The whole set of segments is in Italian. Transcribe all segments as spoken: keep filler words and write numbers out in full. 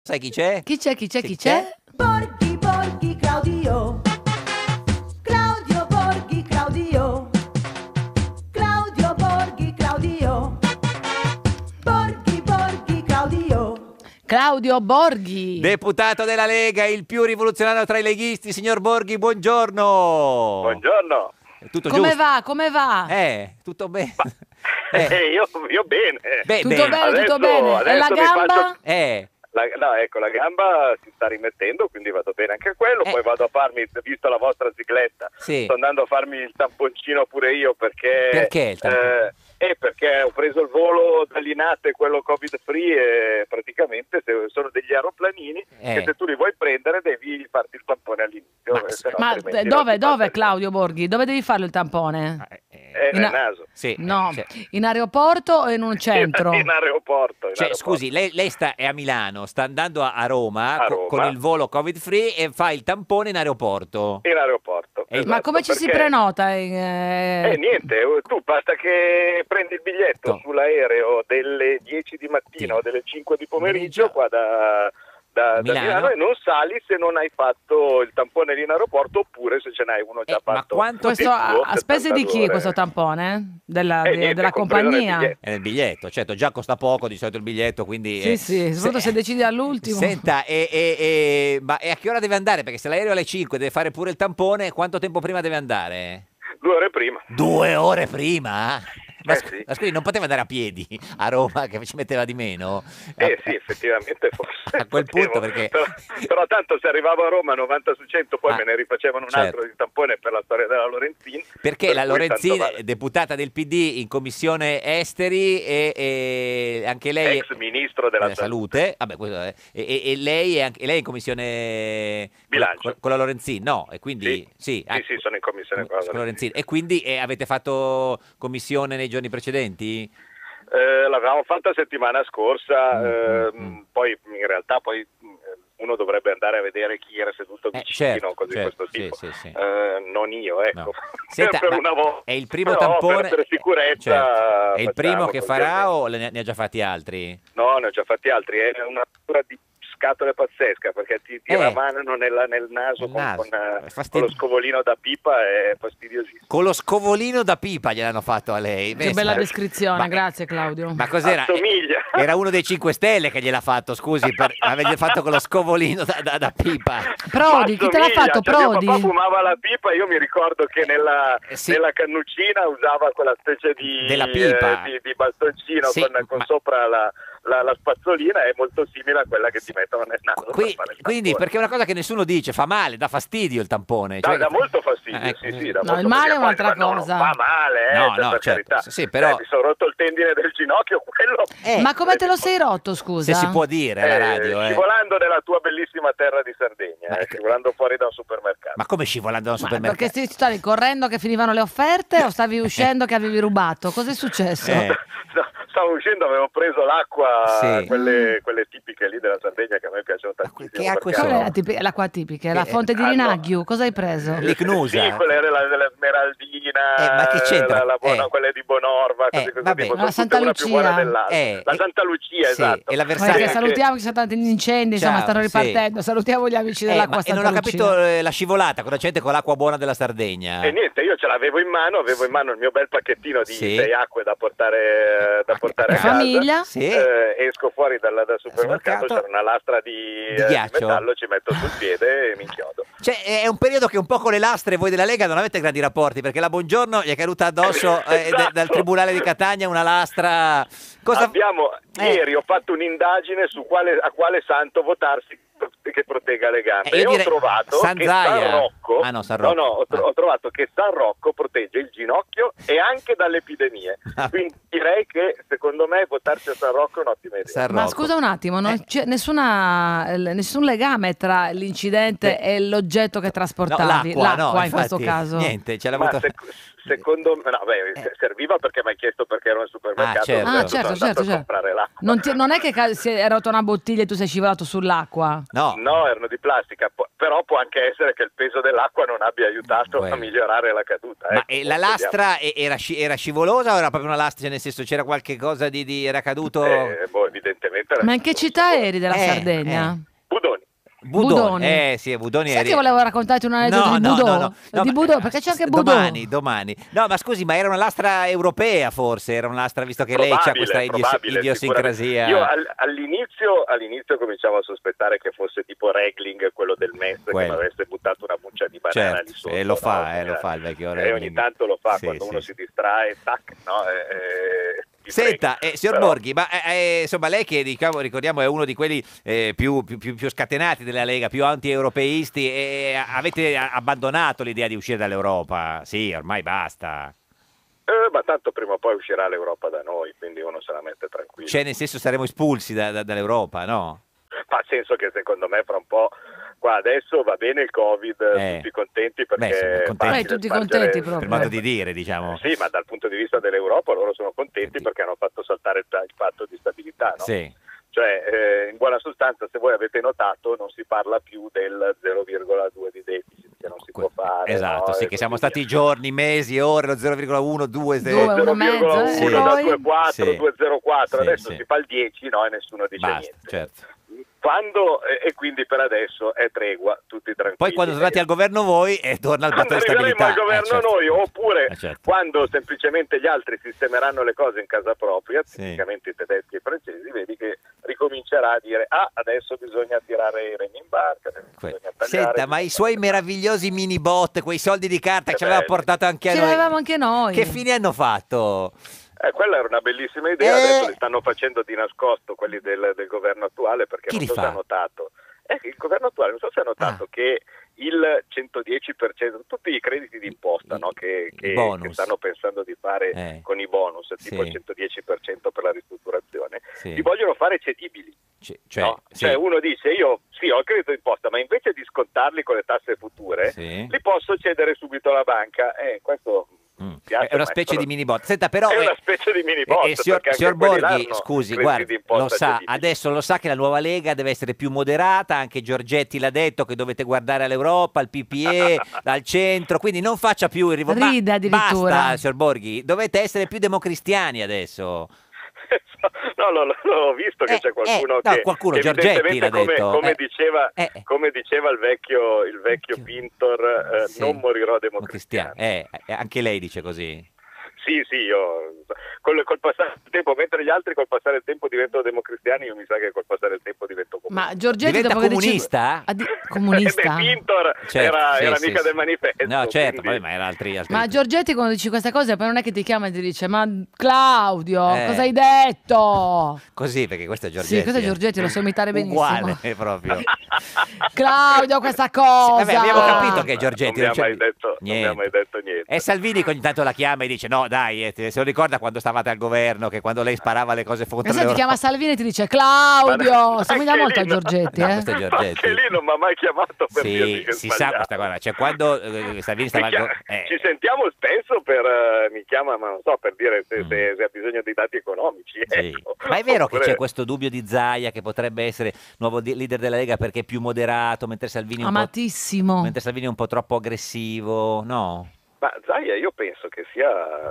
Sai chi c'è? Chi c'è, chi c'è, Sì, chi chi c'è? c'è? Borghi, Borghi, Claudio. Claudio Borghi, Claudio. Claudio Borghi, Claudio. Borghi, Borghi, Claudio. Claudio Borghi. Deputato della Lega, il più rivoluzionario tra i leghisti, signor Borghi, buongiorno. Buongiorno. È tutto Come giusto? va, come va? Eh, tutto bene. Eh, Eh, io, io bene. beh, Tutto bene. bene, Adesso- tutto bene. E adesso la mi gamba? faccio- Eh, La, no, ecco, la gamba si sta rimettendo, quindi vado bene anche quello. Eh. Poi vado a farmi, visto la vostra cicletta, Sì. sto andando a farmi il tamponcino pure io perché... Perché il tampone? Eh, eh, perché ho preso il volo da Linate, quello covid free, e praticamente se- sono degli aeroplanini Eh. che se tu li vuoi prendere devi farti il tampone all'inizio. Ma- eh, se no Ma altrimenti non dove, ti dove passa Claudio Borghi? Dove devi farlo il tampone? eh, eh, Eh, In nel a- naso. sì, No, sì. in aeroporto o in un centro? In aeroporto. in Cioè, aeroporto. scusi, lei, lei sta, è a Milano, sta andando a, a Roma, A co- Roma. con il volo covid free e fa il tampone in aeroporto. In aeroporto. E- Ma esatto, come ci si perché- prenota? in, eh, Eh niente, tu basta che prendi il biglietto No. sull'aereo delle dieci di mattina Sì. o delle cinque di Pomeriggio. pomeriggio qua da, da- da Milano. Milano. E non sali se non hai fatto il tampone lì in aeroporto, oppure se ce n'hai uno già Eh, ma fatto. quanto- Questo il a, tuo, a spese di chi settantadue questo ore. tampone? Della, Eh, de- niente, della compreso nel compagnia? biglietto. È nel biglietto, certo, già costa poco di solito il biglietto, quindi... Sì, eh, sì, soprattutto se decidi all'ultimo. Senta, e, e- e- ma e a che ora deve andare? Perché se l'aereo è alle cinque deve fare pure il tampone, quanto tempo prima deve andare? Due ore prima. Due ore prima? Ma, Eh, scu- sì. ma scusi, non poteva andare a piedi a Roma che ci metteva di meno? Eh A- sì, effettivamente forse. A quel potevo, punto perché... Però, però tanto se arrivavo a Roma novanta su cento, poi Ah, me ne rifacevano un certo. altro di tampone per la storia della Lorenzin. Perché per la cui Lorenzin, tanto vale. deputata del P D in commissione esteri e, e anche lei Ex ministro della della salute, vabbè, questo è- e, e- e lei è anche, e lei è in commissione Bilancio. con, con la Lorenzin, no? E quindi sì, Sì, ah, sì, sono in commissione con la con la Lorenzin. E quindi eh, avete fatto commissione nei giorni precedenti? Eh, l'avevamo fatta settimana scorsa, Mm, ehm, mm, mm. poi in realtà poi mm, uno dovrebbe andare a vedere chi era seduto Eh, vicino, certo, cose certo, di questo sì, tipo. sì, sì. Eh, non io, ecco. No. Senta, per ma una volta. è il primo Però, tampone per, per sicurezza. certo. È il primo facciamo che così farà almeno. o ne ne ha già fatti altri? No, ne ho già fatti altri, è una natura di scatole pazzesca perché ti, ti Eh. ramanano nella- nel naso, Nel con, naso. con, eh, È fastid- con lo scovolino da pipa, è fastidiosissimo. Con lo scovolino da pipa gliel'hanno fatto a lei. Che Beh, bella sa- descrizione, ma- grazie Claudio. Ma cos'era? Assomiglia. Era uno dei cinque Stelle che gliel'ha fatto, scusi, per avergli fatto con lo scovolino da, da- da pipa. Prodi, chi te l'ha Assomiglia, fatto? cioè, mio Prodi? papà fumava la pipa, io mi ricordo che nella, Eh, sì. nella cannuccina usava quella specie di, Della pipa. eh, di, di bastoncino Sì, con, con ma- sopra la, la, la spazzolina, è molto simile a quella che ti mettono nel naso. per Qui- fare il quindi, tampone. perché è una cosa che nessuno dice, fa male, dà fastidio il tampone. Dà, cioè- dà molto fastidio, Eh, ecco. sì, sì, dà No, molto il male è fastidio. un'altra Poi, no, cosa. Non fa male, eh, No, cioè, no, per certo, carità. sì, però- Eh, mi sono rotto il tendine del ginocchio, quello... Eh, Ma come te lo sei rotto, scusa? Se si può dire alla Eh, radio, eh. scivolando nella tua bellissima terra di Sardegna, Ma- eh, scivolando fuori da un supermercato. Ma come scivolando da un Ma supermercato? perché sti- stavi correndo che finivano le offerte o stavi uscendo che avevi rubato? Cos'è successo? Eh. No, stavo uscendo, avevo preso l'acqua, Sì. quelle, quelle tipiche lì della Sardegna che a me piacciono tantissimo. che acque perché Qual è sono? la tipi- l'acqua tipica? La Eh, fonte di ah, no. Rinaghiu? Cosa hai preso? L'Icnusa. Sì, quelle della, della Smeraldina, Eh, ma che c'entra? la, la Bono- Eh. quelle di Bonorva, cose Eh, di questo vabbè. tipo. Ma la Sono Santa tutte una più buona Lucia? dell'altra. Eh, la e- Santa Lucia, sì, esatto. e la Perché Versace. Sì, salutiamo che ci sono tanti incendi, insomma, Ciao, stanno sì. ripartendo. Salutiamo gli amici Eh, dell'acqua ma- e Santa non ho Lucia. capito eh, la scivolata, cosa c'entra con l'acqua buona della Sardegna? E niente, io ce l'avevo in mano, avevo in mano il mio bel pacchettino di Sì. sei acque da portare, da portare La a casa. famiglia? Sì. Eh, esco fuori dal, dal supermercato, Supermercato. c'era una lastra di, Di eh, ghiaccio. metallo, ci metto sul piede e mi inchiodo. Cioè, è un periodo che un po' con le lastre voi della Lega non avete grandi rapporti, perché la Buongiorno gli è caduta addosso eh, Esatto. d- dal Tribunale di Catania una lastra. Cosa... Abbiamo, Eh. Ieri ho fatto un'indagine su quale, a quale santo votarsi che protegga le gambe Eh, io e ho direi trovato San che Zaia. San Rocco, Ah, no, San no, Rocco. no, ho, tro- Ah. ho trovato che San Rocco protegge il ginocchio e anche dalle epidemie. Ah. Quindi direi che secondo me votarsi a San Rocco è un'ottima idea. San Ma Rocco. scusa un attimo, non Eh. c'è nessuna, eh, nessun legame tra l'incidente Eh. e l'oggetto che No, trasportavi? l'acqua, no, in questo infatti, caso. Niente, ce l'ha Ma avuto... sec- secondo me, no, beh, Eh. serviva perché mi hai chiesto perché ero al supermercato. Ah, certo. ho detto, Ah, certo, sono certo, andato a certo. comprare l'acqua. Non, ti- non è che ca- si è rotta una bottiglia e tu sei scivolato sull'acqua? No, No, erano di plastica, po- però può anche essere che il peso dell'acqua non abbia aiutato Quello. a migliorare la caduta. ma ecco, eh, la vediamo. lastra e- era, sci- era scivolosa o era proprio una lastra, cioè nel senso c'era qualche cosa di, di era caduto? Eh, boh, evidentemente era Ma in che città eri della Eh, Sardegna? Budoni. Budoni. Budoni. Eh sì, Budoni Sai eri- che volevo raccontarti un aneddoto No, di no, Budò? no, no. No, Di ma- Budò, perché c'è anche Budò. Domani, domani. No, ma scusi, ma era una lastra europea forse, era una lastra, visto che lei c'ha Probabile, questa idios- probabile, idiosincrasia. sicuramente. Io al- all'inizio, all'inizio cominciavo a sospettare che fosse tipo Regling, quello del M E S, che Quello. mi avesse buttato una buccia di banana Certo, lì sotto. e lo fa, no? eh, lo fa il vecchio E Regling. ogni tanto lo fa, Sì, quando sì, uno sì. si distrae, tac, no? E- e- ti Senta, frega. eh, signor Però- Borghi, ma eh, eh, insomma lei che diciamo, ricordiamo è uno di quelli eh, più, più- più- più scatenati della Lega, più anti-europeisti, e avete a- abbandonato l'idea di uscire dall'Europa? Sì, ormai basta. Eh, ma tanto prima o poi uscirà l'Europa da noi, quindi uno se la mette tranquillo. Cioè nel senso saremo espulsi da- da- dall'Europa, no? Ma nel senso che secondo me fra un po', qua adesso va bene il Covid, Eh. tutti contenti perché Beh, sono è contenti. facile Beh, tutti spargere- contenti proprio. Per modo di dire, diciamo. Sì, ma dal punto di vista dell'Europa loro sono contenti Sì. perché hanno fatto saltare il, il patto di stabilità, no? Sì. Cioè, eh, in buona sostanza, se voi avete notato, non si parla più del zero virgola due di deficit, che non si può fare. Esatto, no? sì, E che siamo così stati via. giorni, mesi, ore, lo zero virgola uno, due, Due, zero. uno e mezzo, zero virgola uno eh, Sì. da poi- due virgola quattro, Sì. due virgola zero quattro, Sì, adesso sì. si fa il dieci, no, e nessuno dice Basta, niente. certo. Quando, e e quindi per adesso è tregua, tutti tranquilli. Poi quando tornate al governo voi e torna il patto Quando di arriveremo stabilità. al governo Eh, certo. noi, oppure Eh, certo. quando semplicemente gli altri sistemeranno le cose in casa propria, Sì. tipicamente i tedeschi e i francesi, vedi che ricomincerà a dire ah, adesso bisogna tirare i remi in barca, adesso Que- bisogna tagliare, Senta, ma i bisogna suoi tagliare. meravigliosi mini bot, quei soldi di carta che Che ci aveva belli. portato anche a Ce noi. l'avevamo anche noi. Che fine hanno fatto? Eh, quella era una bellissima idea, Eh. adesso li stanno facendo di nascosto quelli del, del governo attuale, perché Chi non li so se fa? ha notato. Eh, il governo attuale, non so se ha notato Ah. che il centodieci per cento, tutti i crediti d'imposta I- no, che, i che- bonus. che stanno pensando di fare Eh. con i bonus, tipo Sì. il centodieci per cento per la ristrutturazione, Sì. li vogliono fare cedibili. C- cioè, no? sì. Cioè uno dice io sì ho il credito d'imposta, ma invece di scontarli con le tasse future, Sì. li posso cedere subito alla banca. Eh, questo Mm. piace, È una ma specie però- di mini bot. Senta, però È una eh, specie di mini eh, bot, eh, signor, perché anche signor quelli là Borghi, hanno scusi, crediti guarda, d'imposta lo sa, cedibili. adesso lo sa che la nuova Lega deve essere più moderata, anche Giorgetti l'ha detto che dovete guardare all'Europa, al P P E, al centro, quindi non faccia più il rivo- ma Ride addirittura. Basta, signor Borghi, dovete essere più democristiani adesso. No, no, no, no, ho visto che Eh, c'è qualcuno eh, no, che, qualcuno, che Giorgetti evidentemente l'ha come, detto, come eh. diceva, Eh. come diceva il vecchio, il vecchio Pintor, eh, Sì. non morirò Democristiano. democristiano. Eh, eh, anche lei dice così. Sì, sì, io col, col passare del tempo, mentre gli altri col passare del tempo diventano democristiani, io mi sa che col passare del tempo divento comunista. Ma Giorgetti Diventa dopo che dice- comunista? Ah, di- comunista? Eh beh, Pintor Certo, era, sì, era sì, mica sì. del manifesto. No, certo, quindi- vabbè, ma era altri, altri... Ma Giorgetti quando dici queste cose poi non è che ti chiama e ti dice ma Claudio Eh. cosa hai detto? Così, perché questo è Giorgetti. Sì, questo è eh. Giorgetti, lo so imitare benissimo. Uguale, eh, proprio. Claudio questa cosa. Vabbè, abbiamo capito che è Giorgetti. non mi ha c'è- mai detto, non mi ha niente. mai detto niente. È Salvini che ogni tanto la chiama e dice no dai, eh, se lo ricorda quando stavate al governo, che quando lei sparava le cose contro Questo ti l'Europa. chiama Salvini e ti dice Claudio, Ma- somiglia anche molto a lì no. Giorgetti, No, eh? questo è Giorgetti. Anche lì non mi ha mai chiamato per dirmi Sì, che si sa sbagliavo. questa cosa, cioè quando eh, Salvini Mi stava al chia- go- eh, Ci sentiamo spesso per eh, mi chiama, ma non so, per dire se, Mm. se- se ha bisogno di dati economici. sì. ecco. Ma è vero che Oppure- c'è questo dubbio di Zaia che potrebbe essere nuovo di- leader della Lega perché è più moderato, mentre Salvini è un po', Amatissimo. mentre Salvini è un po' troppo aggressivo, no? Ma Zaia io penso che sia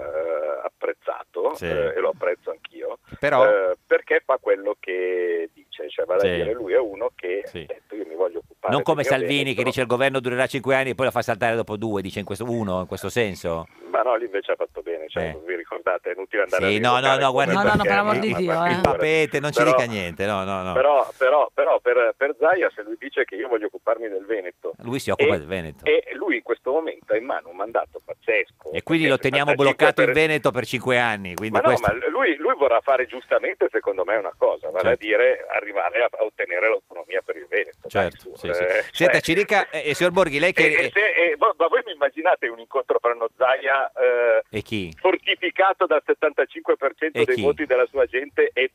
eh, apprezzato, Sì. eh, e lo apprezzo anch'io, Però- eh, perché fa quello che dice, cioè vale a Sì. dire lui è uno che Sì. ha detto io mi voglio occupare Non come del mio Salvini che Veneto. dice il governo durerà cinque anni e poi lo fa saltare dopo due, dice in questo uno, in questo senso. Ma no, lì invece ha fatto bene, cioè, Eh. vi ricordate, è inutile andare Sì, a no, no, rievocare no, guardi- come No, no, no, perché, per amor ma- di ma- Dio, ma eh. figurati. Papete, non ci Però- dica niente, no, no, no. Però, però, però per, per Zaia se lui dice che io voglio occuparmi del Veneto Lui si occupa e- del Veneto. e lui in questo momento ha in mano un mandato pazzesco E quindi perché lo il teniamo settantacinque bloccato in per- Veneto per cinque anni. Quindi Ma no, questo... ma lui, lui vorrà fare giustamente secondo me una cosa, vale Certo. a dire arrivare a, a ottenere l'autonomia per il Veneto. dai, Certo, su, sì, sì. eh, Senta, cioè- ci dica, eh, signor Borghi, lei che... E- e se- e- ma ma voi mi immaginate un incontro tra uno Zaia eh, E chi? fortificato dal settantacinque per cento E dei chi? voti della sua gente e Boccia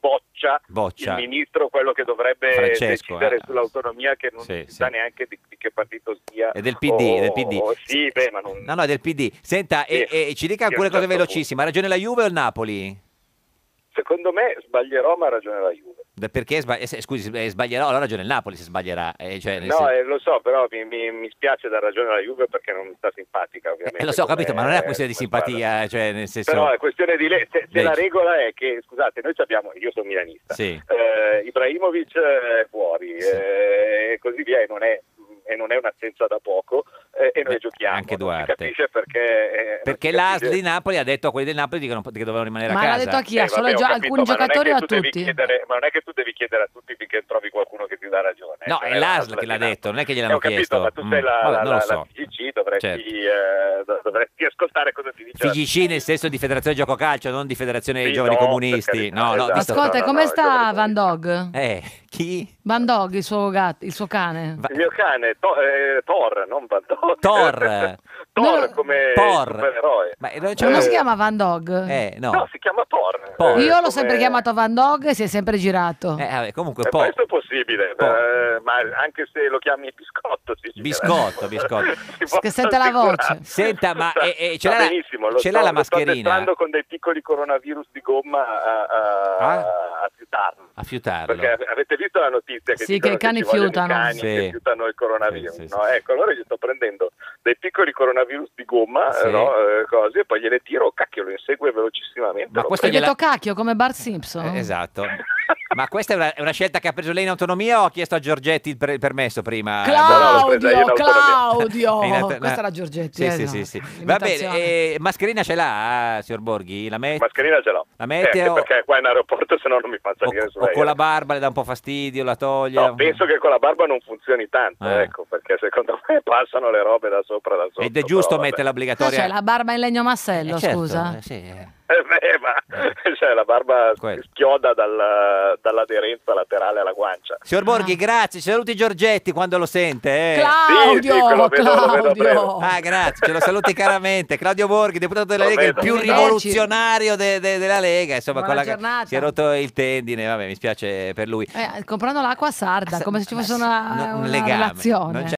boccia, Boccia. il ministro, quello che dovrebbe Francesco, decidere eh. sull'autonomia, che non Sì, si sa sì. neanche di, di che partito sia. È del P D, o- del P D. o- sì, beh, ma non... No, no, è del P D. Senta, e, Sì, e ci dica sì, alcune a un cose certo velocissime. Ha ragione la Juve o il Napoli? Secondo me sbaglierò, ma ha ragione la Juve. Da- Perché sba- eh, se- scusi, eh, sbaglierà? Allora ha ragione il Napoli se sbaglierà. eh, cioè, nel No, sen- eh, lo so, però mi, mi, mi spiace dar ragione alla Juve perché non mi sta simpatica, ovviamente. Eh, lo so, ho come- capito, ma non è una questione di come squadra. simpatia, cioè nel senso... Però è questione di le- se, se la Legge. regola è che, scusate, noi ci abbiamo, io sono milanista, Sì. eh, Ibrahimovic è fuori, Sì. eh, e così via, e non è, e non è un'assenza da poco, eh, e noi Eh, giochiamo. anche Non si Duarte. capisce perché... eh, non Perché si l'A S capisce- L di Napoli ha detto a quelli del Napoli dicono- che dovevano rimanere Ma a l'ha casa. detto a chi? Eh, A solo vabbè, ai ho gio- capito, alcuni ma non è giocatori che o a tu devi tutti? chiedere- ma non è che tu devi chiedere a tutti finché trovi qualcuno che ti dà ragione. No, Cioè, è l'A S L la- che l'ha la- detto, non è che Eh, gliel'hanno ho capito, chiesto. ma tu Mm, sei la, vabbè, la, non lo la, so. la F I G C, dovresti, Certo. eh, do- dovresti ascoltare cosa ti dice la F I G C nel senso di Federazione Gioco Calcio, non di Federazione dei Sì, Giovani no, per Comunisti. carità, No, no, esatto. visto- Ascolta, no, no, come no, sta giovani Van Dog? Eh, chi? Van Dog, il suo gatto, il suo cane. Va- Il mio cane, to- eh, Thor, non Van Dog. Thor. Thor No, come Por. supereroe. Ma non c'è Cioè, non una- si chiama Van Dog? Eh, no. No, si chiama Thor. Por. Eh, Io l'ho come- sempre chiamato Van Dog e si è sempre girato. Eh, vabbè, comunque, Eh, po- questo è possibile, Po- eh, ma anche se lo chiami biscotto, si Biscotto, biscotto. Si può Che sente la voce. assicurare. Senta, ma, Sta- eh, eh, ce sta l'ha la- benissimo, lo ce l'ha sto- la lo sto mascherina? addestrando con dei piccoli coronavirus di gomma a, a, Ah? a fiutarlo. A fiutarlo. Perché avete visto la notizia che Sì, dicono che i cani ci vogliono fiutano. i cani Sì. che fiutano il coronavirus, Sì, sì, sì. no? Ecco, allora gli sto prendendo dei piccoli coronavirus di gomma, Sì. eh, no? Eh, così, e poi gliele tiro, cacchio, lo insegue velocissimamente. Ma lo questo Hai prendo. gliela- detto cacchio come Bart Simpson? Eh, esatto. Ma questa è una, è una scelta che ha preso lei in autonomia o ha chiesto a Giorgetti il, pre- il permesso prima? No, no, l'ho presa io in Claudio, autonomia. Claudio. In auto- Questa no. era Giorgetti. Sì, eh, sì, no. sì, sì. Va bene, Imitazione. eh, mascherina ce l'ha, signor Borghi? La mette? Mascherina ce l'ho. La mette Eh, anche o- perché qua in aeroporto se no non mi fa O, salire o sull'aereo. con la barba le dà un po' fastidio, la toglie? No, penso che con la barba non funzioni tanto, Eh. ecco, perché secondo me passano le robe da sopra da sotto. Ed è giusto però vabbè. metterla Ah, obbligatoria? c'è la barba in legno massello, Eh, certo, scusa. eh, sì, eh. Eh, beh, ma cioè, la barba Quello. schioda dal- dall'aderenza laterale alla guancia. Signor Borghi, grazie. Ci saluti Giorgetti quando lo sente. eh. Claudio, Sì, sì, lo vedo, lo vedo a breve. Claudio. Ah, grazie, ce lo saluti caramente. Claudio Borghi, deputato della Lo Lega, il vedo. più Arrivederci. rivoluzionario de- de- della Lega. Insomma, Buona con la- giornata. si è rotto il tendine, vabbè, mi spiace per lui. Eh, comprando l'acqua sarda, come se ci fosse una, No, un una legame. relazione. Non c'è